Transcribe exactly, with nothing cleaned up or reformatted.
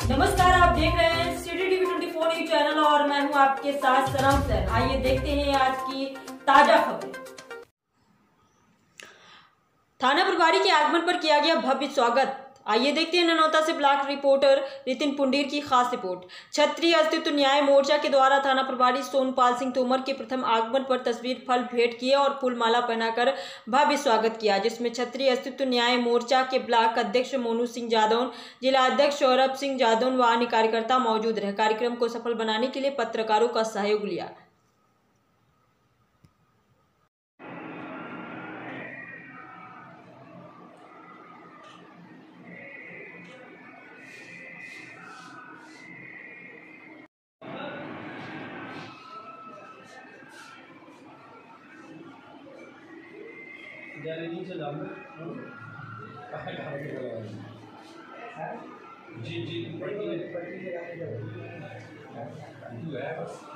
नमस्कार, आप देख रहे हैं सिटी टीवी चौबीस न्यूज चैनल और मैं हूं आपके साथ सनम सैन। आइए देखते हैं आज की ताजा खबरें। थाना प्रभारी के आगमन पर किया गया भव्य स्वागत। आइए देखते हैं ननौता से ब्लॉक रिपोर्टर रितिन पुंडीर की खास रिपोर्ट। क्षत्रिय अस्तित्व न्याय मोर्चा के द्वारा थाना प्रभारी सोनपाल सिंह तोमर के प्रथम आगमन पर तस्वीर फल भेंट किए और फूल माला पहनाकर भव्य स्वागत किया, जिसमें क्षत्रिय अस्तित्व न्याय मोर्चा के ब्लॉक अध्यक्ष मोनू सिंह जादौन, जिला अध्यक्ष सौरभ सिंह जादौन व अन्य कार्यकर्ता मौजूद रहे। कार्यक्रम को सफल बनाने के लिए पत्रकारों का सहयोग लिया। से जी जी